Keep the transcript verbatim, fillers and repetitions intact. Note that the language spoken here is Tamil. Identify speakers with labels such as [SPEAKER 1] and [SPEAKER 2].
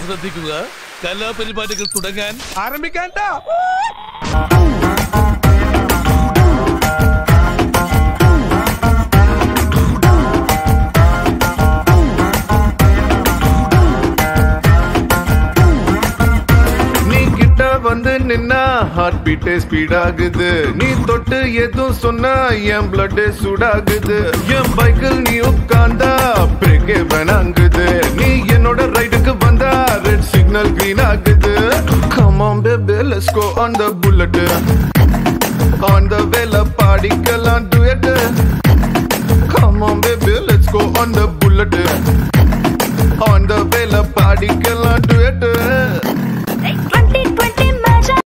[SPEAKER 1] ശ്രദ്ധിക്കുക കലാപരിപാടികൾ തുടങ്ങാൻ ആരംഭിക്കാൻ
[SPEAKER 2] வந்து நின்னா ஹார்ட் பீட்டே ஸ்பீட் ஆகுது நீ தொட்டு எதுவும் சொன்னா என் பிளட் சூடாகுது என் பைக்கில் நீ உட்கார்ந்தா பிரேக்கே வேணாங்குது நீ என்னோட ரைடுக்கு வந்தா ரெட் சிக்னல் கிரீன் ஆகுது come on baby let's go on the bullet on the way la பாடிக்கலாம் duet come on baby let's go on the bullet on the way la பாடிக்கலாம் duet